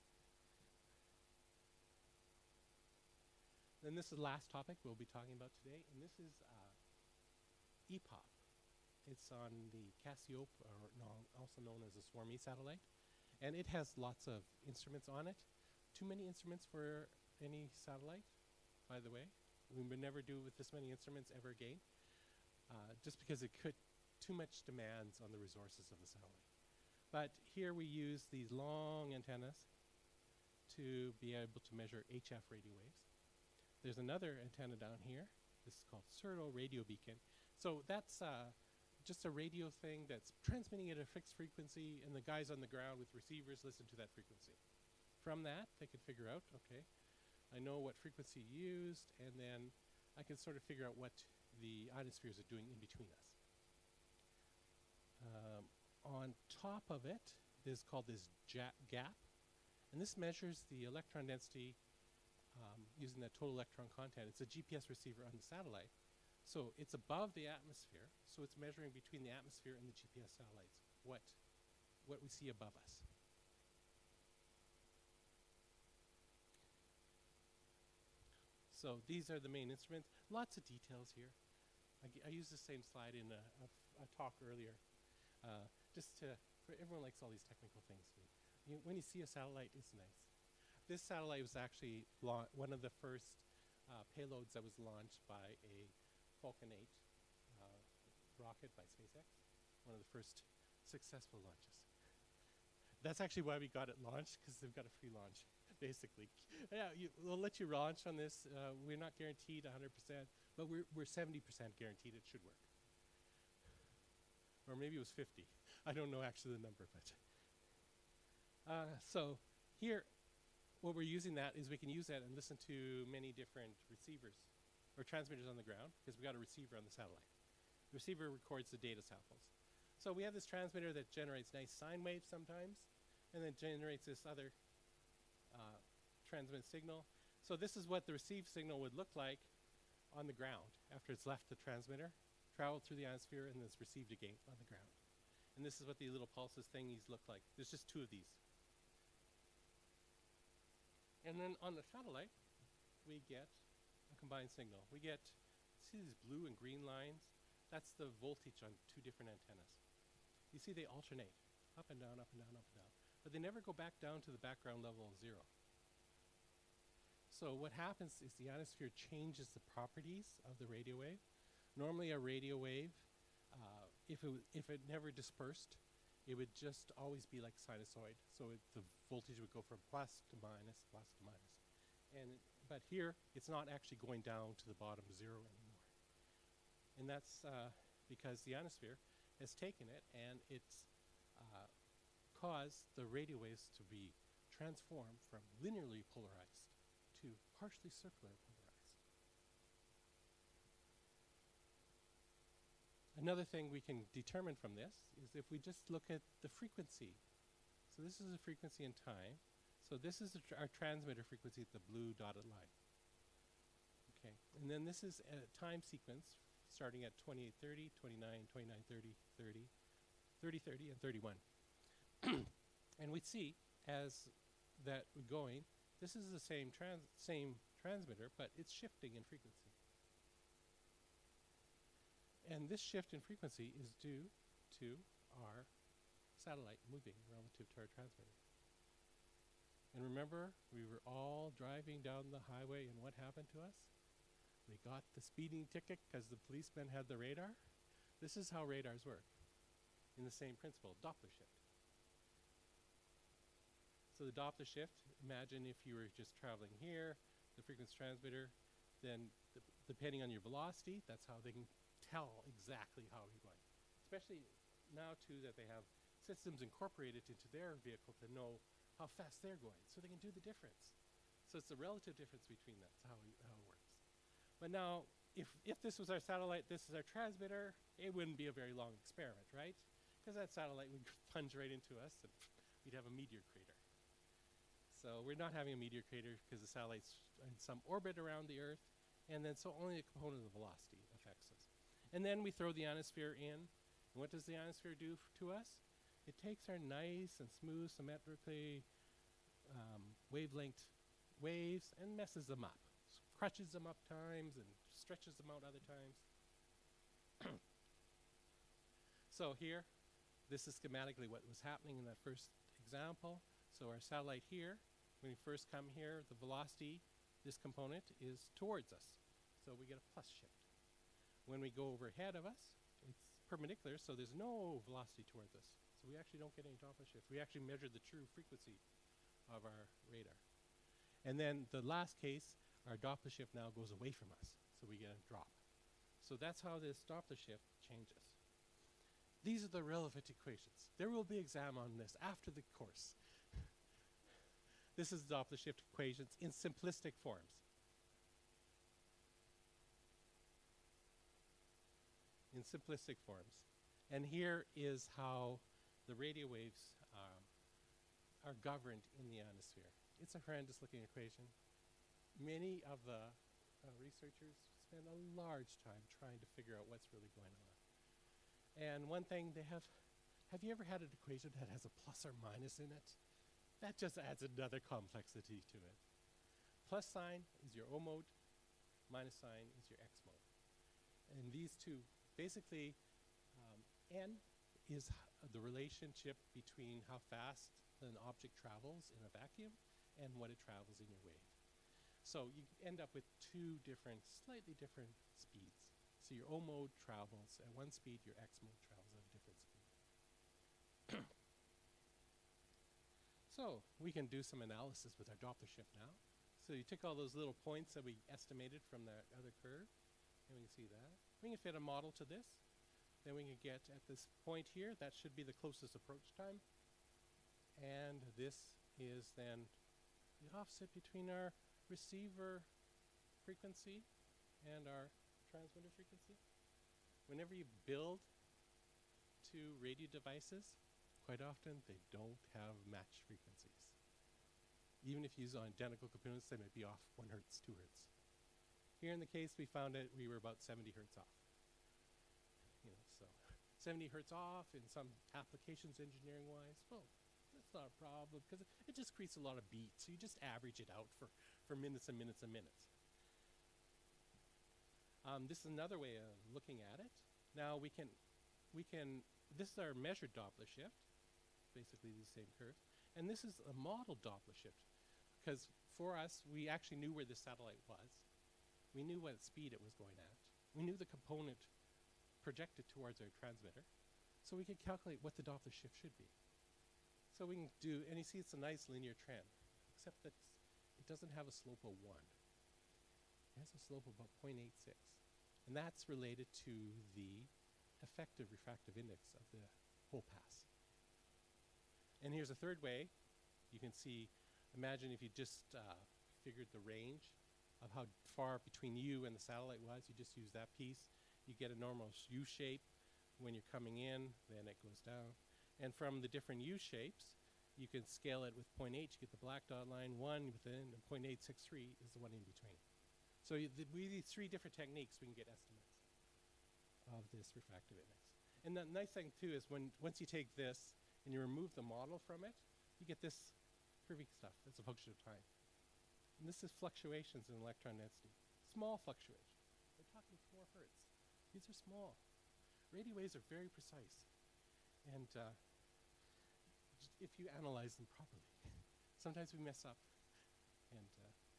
Then this is the last topic we'll be talking about today, and this is EPOP. It's on the Cassiope, or also known as the Swarm E satellite, and it has lots of instruments on it. Too many instruments for any satellite, by the way. We would never do with this many instruments ever again, just because it could too much demands on the resources of the satellite. But here we use these long antennas to be able to measure HF radio waves. There's another antenna down here. This is called Certo radio beacon. So that's just a radio thing that's transmitting at a fixed frequency, and the guys on the ground with receivers listen to that frequency. From that, they can figure out, okay, I know what frequency you used, and then I can sort of figure out what the ionospheres are doing in between us. On top of it is called this gap, and this measures the electron density using that total electron content. It's a GPS receiver on the satellite. So it's above the atmosphere, so it's measuring between the atmosphere and the GPS satellites what we see above us. So these are the main instruments. Lots of details here. I used the same slide in a talk earlier, for everyone likes all these technical things. When you see a satellite, it's nice. This satellite was actually one of the first payloads that was launched by a Falcon 8 rocket by SpaceX, one of the first successful launches. That's actually why we got it launched, because they've got a free launch, basically. Yeah, we'll let you launch on this. We're not guaranteed 100%, but we're 70% guaranteed it should work. Or maybe it was 50. I don't know actually the number, but. So here, what we're using that is we can use that and listen to many different receivers or transmitters on the ground, because we got a receiver on the satellite. The receiver records the data samples. So we have this transmitter that generates nice sine waves sometimes, and then generates this other transmit signal. So this is what the received signal would look like on the ground after it's left the transmitter, traveled through the ionosphere, and is received again on the ground. And this is what the little pulses thingies look like. There's just two of these. And then on the satellite, we get a combined signal. We get, see these blue and green lines? That's the voltage on two different antennas. You see they alternate, up and down, up and down, up and down. But they never go back down to the background level of 0. So what happens is the ionosphere changes the properties of the radio wave. Normally a radio wave, if it never dispersed, it would just always be like sinusoid. So the voltage would go from plus to minus, plus to minus. But here, it's not actually going down to the bottom 0 anymore. And that's because the ionosphere has taken it and it's caused the radio waves to be transformed from linearly polarized to partially circular polarized. Another thing we can determine from this is if we just look at the frequency. So this is a frequency in time. So this is our transmitter frequency at the blue dotted line. Okay, and then this is a time sequence starting at 2830, 29, 2930, 30, 3030, and 31. And we see as that we're going, this is the same transmitter, but it's shifting in frequency. And this shift in frequency is due to our satellite moving relative to our transmitter. And remember, we were all driving down the highway, and what happened to us? We got the speeding ticket because the policeman had the radar. This is how radars work, in the same principle, Doppler shift. So the Doppler shift, imagine if you were just traveling here, the frequency transmitter, then depending on your velocity, that's how they can tell exactly how you're going. Especially now, too, that they have systems incorporated into their vehicle to know how fast they're going, so they can do the difference. So it's the relative difference between that. That's how it works. But now, if this was our satellite, this is our transmitter, it wouldn't be a very long experiment, right? Because that satellite would plunge right into us, and we'd have a meteor crater. So we're not having a meteor crater because the satellite's in some orbit around the Earth, and then so only a component of the velocity affects us. And then we throw the ionosphere in. And what does the ionosphere do to us? It takes our nice and smooth, symmetrically wavelength waves and messes them up. Crunches them up times and stretches them out other times. So here, this is schematically what was happening in that first example. So our satellite here, when we first come here, the velocity, this component, is towards us. So we get a plus shift. When we go overhead of us, it's perpendicular, so there's no velocity towards us. So we actually don't get any Doppler shift. We actually measure the true frequency of our radar. And then the last case, our Doppler shift now goes away from us, so we get a drop. So that's how this Doppler shift changes. These are the relevant equations. There will be exam on this after the course. This is Doppler shift equations in simplistic forms. In simplistic forms. And here is how the radio waves are governed in the ionosphere. It's a horrendous looking equation. Many of the researchers spend a large time trying to figure out what's really going on. And one thing they have you ever had an equation that has a plus or minus in it? That just adds another complexity to it. Plus sign is your O mode, minus sign is your X mode. And these two, basically, N is the relationship between how fast an object travels in a vacuum and what it travels in your wave. So you end up with two different, slightly different speeds. So your O mode travels at one speed, your X mode travels at a different speed. So we can do some analysis with our Doppler shift now. So you took all those little points that we estimated from the other curve, and we can see that. We can fit a model to this. Then we can get at this point here, that should be the closest approach time. And this is then the offset between our receiver frequency and our transmitter frequency. Whenever you build two radio devices, quite often they don't have matched frequencies. Even if you use identical components, they might be off 1 hertz, 2 hertz. Here in the case, we found that we were about 70 hertz off. You know, so 70 hertz off in some applications engineering-wise, well, that's not a problem because it just creates a lot of beats. So you just average it out for minutes and minutes and minutes. This is another way of looking at it. Now we can, this is our measured Doppler shift, basically these same curves. And this is a model Doppler shift because for us, we actually knew where the satellite was. We knew what speed it was going at. We knew the component projected towards our transmitter. So we could calculate what the Doppler shift should be. So we can do, and you see it's a nice linear trend, except that it doesn't have a slope of 1. It has a slope of about 0.86. And that's related to the effective refractive index of the whole pass. And here's a third way. You can see, imagine if you just figured the range of how far between you and the satellite was. You just use that piece. You get a normal U shape when you're coming in, then it goes down. And from the different U shapes, you can scale it with 0.8. You get the black dot line, 1 within, and 0.863 is the one in between. So with these 3 different techniques, we can get estimates of this refractive index. And the nice thing, too, is once you take this and you remove the model from it, you get this curvy stuff as a function of time. And this is fluctuations in electron density. Small fluctuations. We're talking 4 hertz. These are small. Radio waves are very precise. And if you analyze them properly, sometimes we mess up. And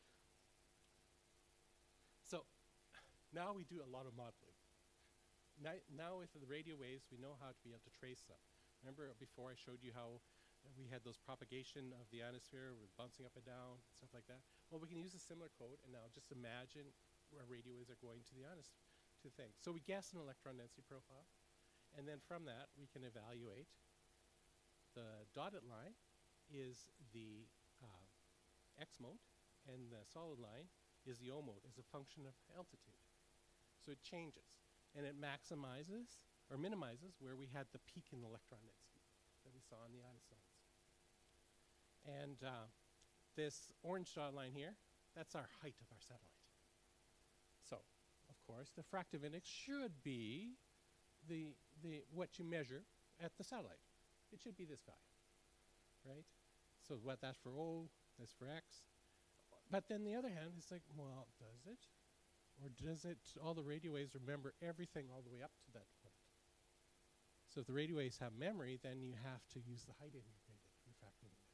so now we do a lot of modeling. Now with the radio waves, we know how to be able to trace them. Remember before I showed you how we had those propagation of the ionosphere with bouncing up and down, and stuff like that? Well, we can use a similar code, and now just imagine where radio waves are going to the ionosphere, to things. So we guess an electron density profile, and then from that, we can evaluate. The dotted line is the X mode, and the solid line is the O mode as a function of altitude. So it changes, and it maximizes or minimizes where we had the peak in electron density that we saw in the ionosphere. And this orange dot line here, that's our height of our satellite. So, of course, the refractive index should be what you measure at the satellite. It should be this guy, right? So what that's for O, that's for X. But then the other hand, it's like, well, does it? Or does it, all the radio waves remember everything all the way up to that point? So if the radio waves have memory, then you have to use the height integrated refractive index.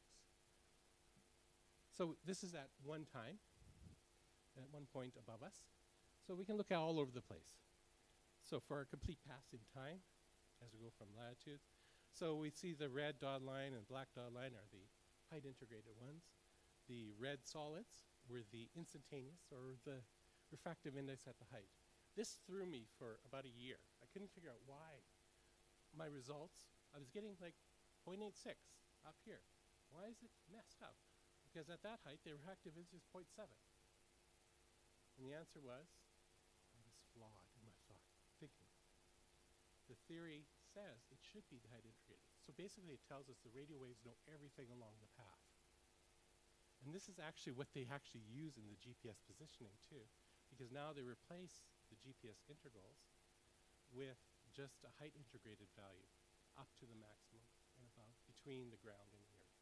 So this is at one time, at one point above us. So we can look at all over the place. So for a complete pass in time, as we go from latitude, so we see the red dot line and black dot line are the height integrated ones. The red solids were the instantaneous, or the refractive index at the height. This threw me for about a year. I couldn't figure out why my results, I was getting like 0.86 up here. Why is it messed up? Because at that height, the refractive index is 0.7. And the answer was, I was flawed in my thinking. The theory says it should be the height integrated. So basically it tells us the radio waves know everything along the path. And this is actually what they actually use in the GPS positioning too, because now they replace the GPS integrals with just a height integrated value up to the maximum and above between the ground and the earth.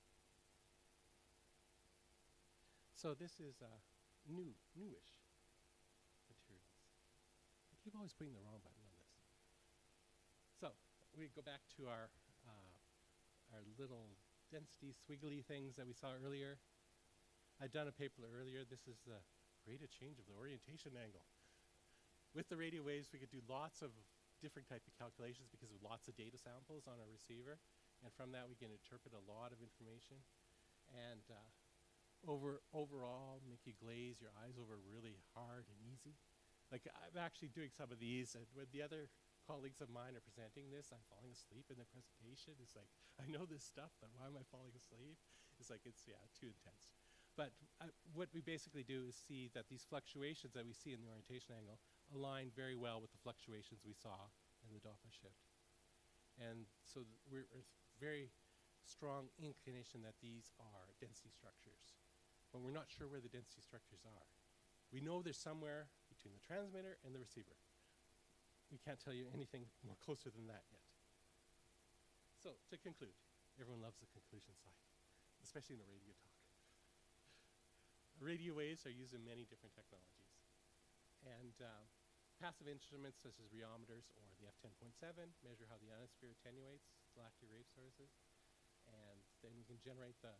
So this is newish materials. I keep always putting the wrong button on this. So we go back to our little density swiggly things that we saw earlier. I'd done a paper earlier. This is the rate of change of the orientation angle. With the radio waves, we could do lots of different type of calculations because of lots of data samples on our receiver. And from that, we can interpret a lot of information. And overall, make you glaze your eyes over really hard and easy. Like, I'm actually doing some of these, and when the other colleagues of mine are presenting this, I'm falling asleep in the presentation. It's like, I know this stuff, but why am I falling asleep? It's like, it's, yeah, too intense. But what we basically do is see that these fluctuations that we see in the orientation angle align very well with the fluctuations we saw in the Doppler shift. And so we're a very strong inclination that these are density structures. But we're not sure where the density structures are. We know they're somewhere between the transmitter and the receiver. We can't tell you anything more closer than that yet. So to conclude, everyone loves the conclusion slide, especially in a radio talk. Radio waves are used in many different technologies. And passive instruments such as rheometers or the F10.7 measure how the ionosphere attenuates galactic wave sources. And then we can generate the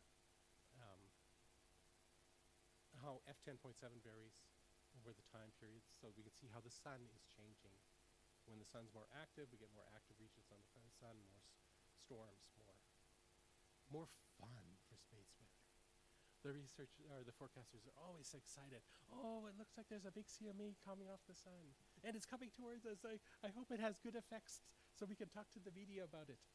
how F10.7 varies over the time periods, so we can see how the sun is changing. When the sun's more active, we get more active regions on the sun, more storms, more fun for space weather. The the forecasters are always excited. Oh, it looks like there's a big CME coming off the sun, and it's coming towards us. I hope it has good effects so we can talk to the media about it.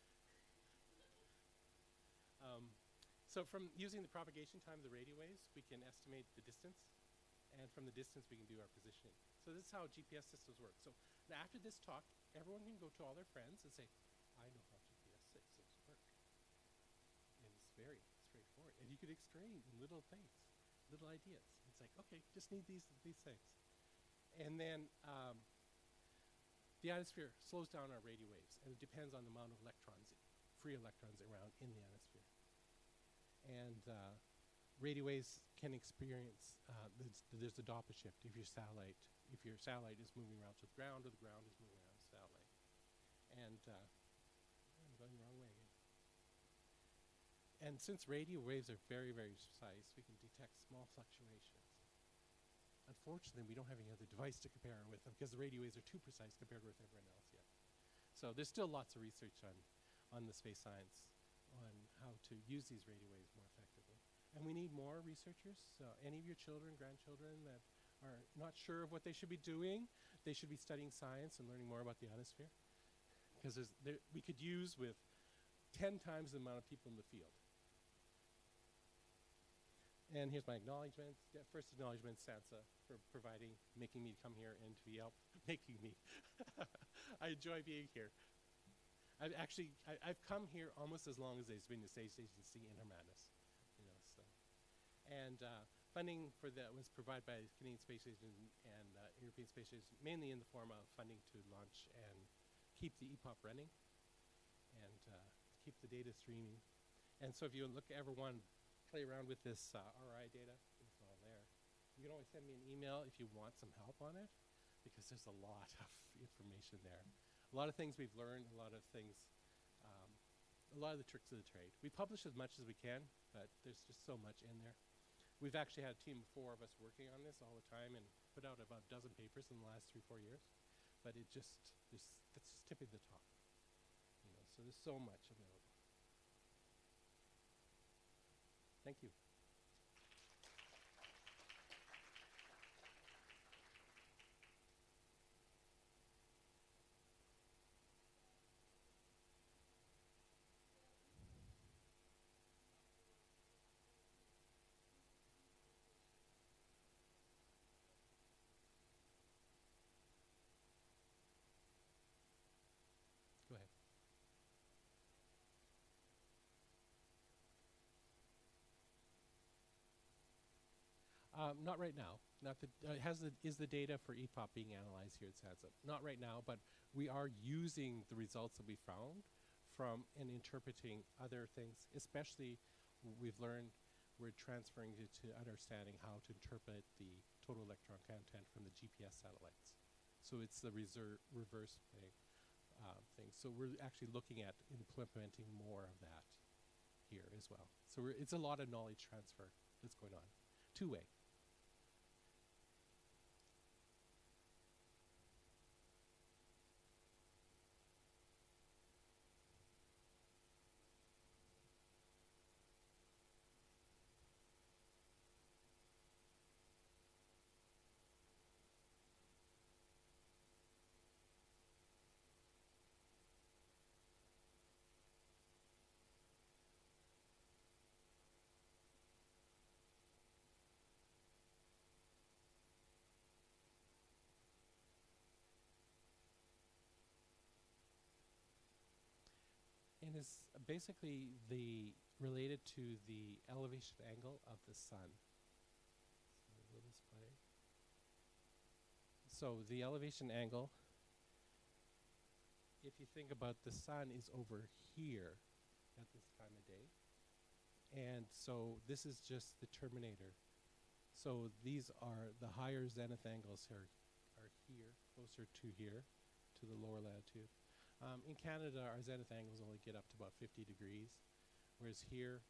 So from using the propagation time of the radio waves, we can estimate the distance, and from the distance we can do our positioning. So this is how GPS systems work. So now after this talk, everyone can go to all their friends and say, I know how GPS systems work. And it's very straightforward. And you could explain little things, little ideas. It's like, okay, just need these things. And then the ionosphere slows down our radio waves, and it depends on the amount of electrons, free electrons around in the ionosphere. And radio waves can experience, there's a Doppler shift if your satellite is moving around to the ground or the ground is moving around the satellite. And I'm going the wrong way again. And since radio waves are very, very precise, we can detect small fluctuations. Unfortunately, we don't have any other device to compare it with them because the radio waves are too precise compared with everyone else yet. So there's still lots of research on the space science on how to use these radio waves more effectively. And we need more researchers. So any of your children, grandchildren that are not sure of what they should be doing, they should be studying science and learning more about the ionosphere. Because we could use with 10 times the amount of people in the field. And here's my acknowledgement. First acknowledgement, Sansa, for making me come here and to be help making me. I enjoy being here. I've come here almost as long as there's been the Space Agency in Hermanus, you know. So, and funding for that was provided by the Canadian Space Agency and European Space Agency, mainly in the form of funding to launch and keep the EPOP running, and keep the data streaming. And so, if you ever want to play around with this RI data, it's all there. You can always send me an email if you want some help on it, because there's a lot of information there. A lot of things we've learned, a lot of things, a lot of the tricks of the trade. We publish as much as we can, but there's just so much in there. We've actually had a team of 4 of us working on this all the time and put out about a dozen papers in the last 3-4 years. But that's just tipping the top. You know, so there's so much available. Thank you. Not right now. Not the, is the data for EPOP being analyzed here at SANSA? Not right now, but we are using the results that we found from and interpreting other things, especially we've learned we're transferring it to understanding how to interpret the total electron content from the GPS satellites. So it's the reverse thing. So we're actually looking at implementing more of that here as well. So it's a lot of knowledge transfer that's going on. Two-way. And is basically related to the elevation angle of the sun. So we'll display. So the elevation angle, if you think about the sun is over here at this time of day. And so this is just the terminator. So these are the higher zenith angles are here, closer to here, to the lower latitude. In Canada, our zenith angles only get up to about 50 degrees, whereas here,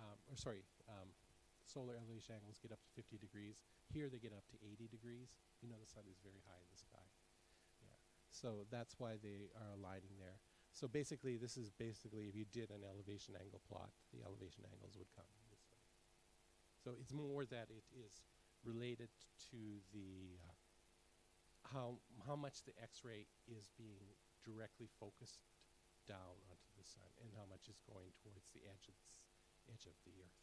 solar elevation angles get up to 50 degrees. Here they get up to 80 degrees. You know the sun is very high in the sky. Yeah. So that's why they are aligning there. So basically, this is basically if you did an elevation angle plot, the elevation angles would come this way. So it's more that it is related to the how much the X-ray is being directly focused down onto the sun and how much is going towards the edge of the Earth.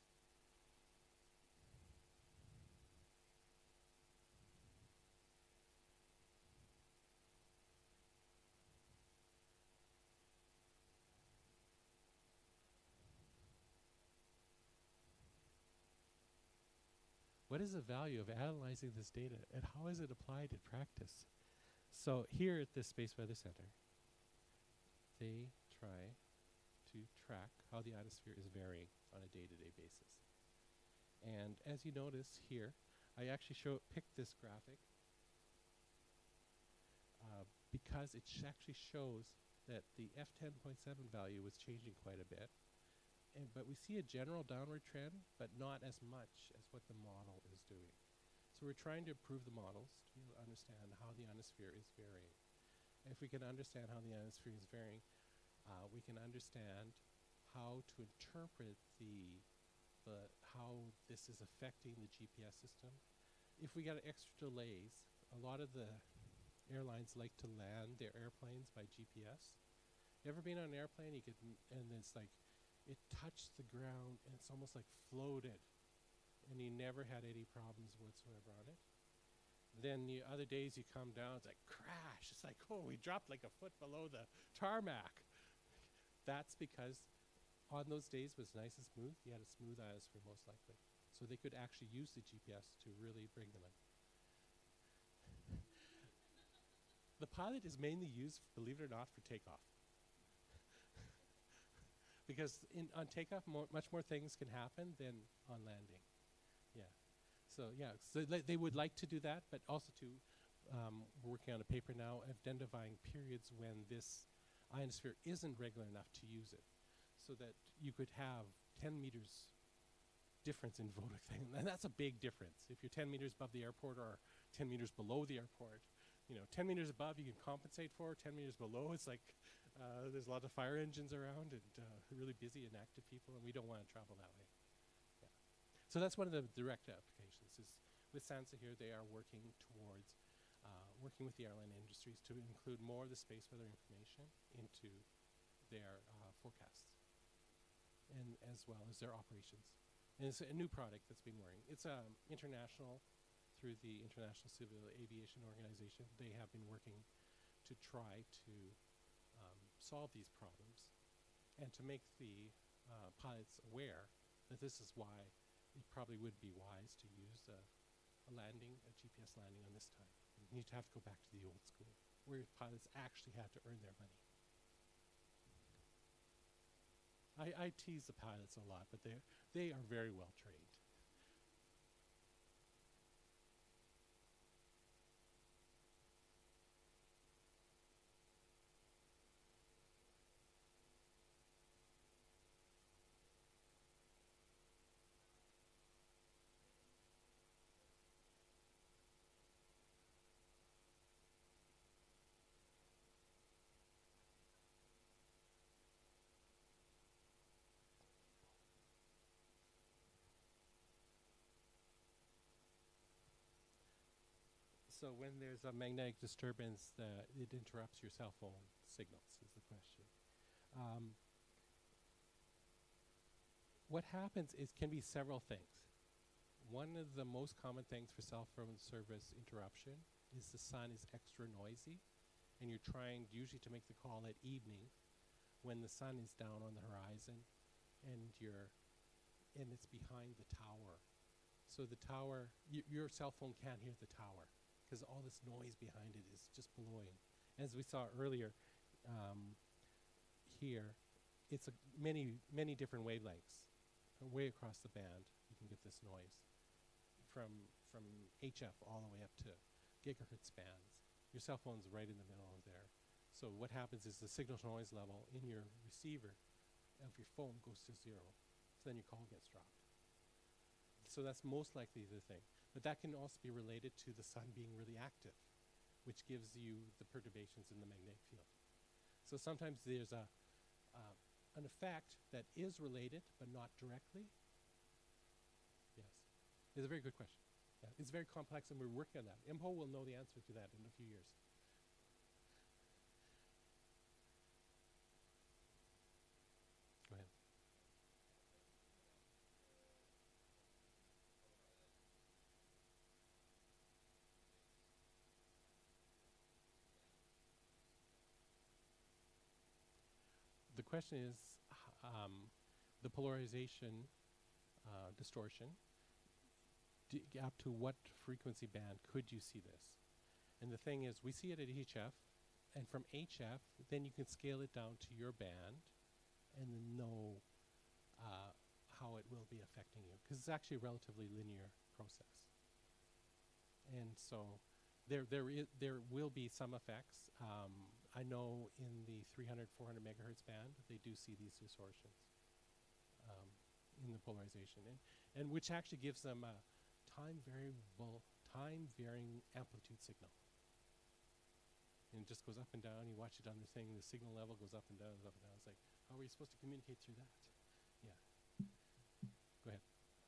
What is the value of analyzing this data and how is it applied in practice? So here at the Space Weather Center, they try to track how the ionosphere is varying on a day-to-day basis. And as you notice here, I actually picked this graphic because it actually shows that the F10.7 value was changing quite a bit. But we see a general downward trend, but not as much as what the model is doing. So we're trying to improve the models to be able to understand how the ionosphere is varying. If we can understand how the ionosphere is varying, we can understand how to interpret how this is affecting the GPS system. If we got extra delays, a lot of the airlines like to land their airplanes by GPS. You ever been on an airplane? And it's like it touched the ground and it's almost like floated, and you never had any problems whatsoever on it. Then the other days you come down, it's like crash. It's like, oh, we dropped like a foot below the tarmac. That's because on those days it was nice and smooth. You had a smooth ionosphere most likely. So they could actually use the GPS to really bring them in. The pilot is mainly used, believe it or not, for takeoff. Because on takeoff, much more things can happen than on landing. Yeah. So yeah, so they would like to do that, but also we're working on a paper now identifying periods when this ionosphere isn't regular enough to use it, so that you could have 10 meters difference in photic thing. And that's a big difference. If you're 10 meters above the airport or 10 meters below the airport, 10 meters above you can compensate for, 10 meters below it's like there's a lot of fire engines around and really busy and active people, and we don't want to travel that way. Yeah. So that's one of the direct applications. Is with SANSA here, they are working towards working with the airline industries to include more of the space weather information into their forecasts, and as well as their operations. And it's a new product that's been working. It's international, through the International Civil Aviation Organization. They have been working to try to solve these problems and to make the pilots aware that this is why it probably would be wise to use a GPS landing on this time. You'd have to go back to the old school, where pilots actually had to earn their money. I tease the pilots a lot, but they are very well trained. So when there's a magnetic disturbance, it interrupts your cell phone signals, is the question. What happens is can be several things. One of the most common things for cell phone service interruption is the sun is extra noisy, and you're trying usually to make the call at evening when the sun is down on the horizon and it's behind the tower. So the tower, your cell phone can't hear the tower because all this noise behind it is just blowing. As we saw earlier here, it's many different wavelengths. Way across the band, you can get this noise from HF all the way up to gigahertz bands. Your cell phone's right in the middle of there. So what happens is the signal to noise level in your receiver of your phone goes to 0. So then your call gets dropped. So that's most likely the thing. But that can also be related to the sun being really active, which gives you the perturbations in the magnetic field. So sometimes there's an effect that is related, but not directly. Yes. It's a very good question. Yeah. It's very complex, and we're working on that. IMPO will know the answer to that in a few years. Go ahead. The question is the polarization distortion. Up to what frequency band could you see this? And the thing is, we see it at HF, and from HF, then you can scale it down to your band and then know how it will be affecting you, because it's actually a relatively linear process. And so there will be some effects. I know in the 300, 400 megahertz band, they do see these distortions in the polarization, and which actually gives them a time-varying amplitude signal. And it just goes up and down. You watch it on the thing, the signal level goes up and down, goes up and down. It's like, how are you supposed to communicate through that? Yeah. Go ahead.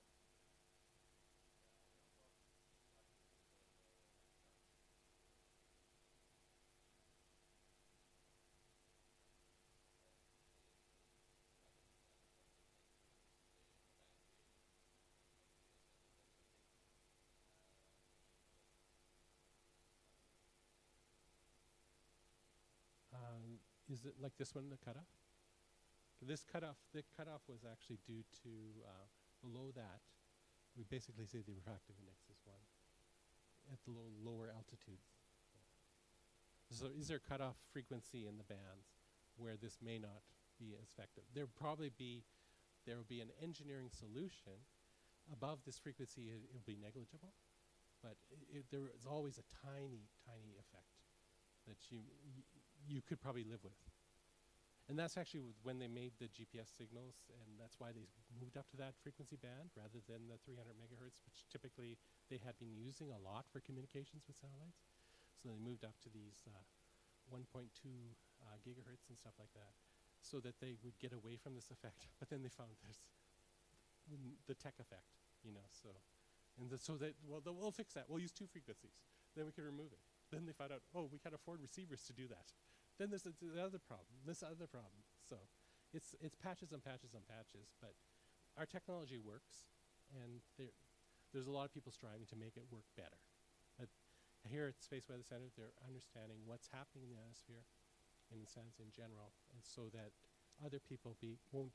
Is it like this one, the cutoff? The cutoff was actually due to below that. We basically say the refractive index is 1 at the lower altitudes. So is there cutoff frequency in the bands where this may not be as effective? There will be an engineering solution. Above this frequency, it'll be negligible, but there is always a tiny effect that you could probably live with. And that's actually when they made the GPS signals, and that's why they moved up to that frequency band rather than the 300 megahertz, which typically they had been using a lot for communications with satellites. So they moved up to these 1.2 gigahertz and stuff like that, so that they would get away from this effect. But then they found this, the tech effect, so. So we'll fix that. We'll use 2 frequencies. Then we can remove it. Then they found out, oh, we can't afford receivers to do that. Then there's the other problem, this other problem. So it's patches and patches and patches, but our technology works, and there's a lot of people striving to make it work better. But here at Space Weather Center, they're understanding what's happening in the ionosphere and in science in general, and so that other people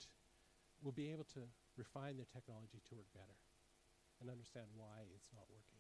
will be able to refine their technology to work better and understand why it's not working.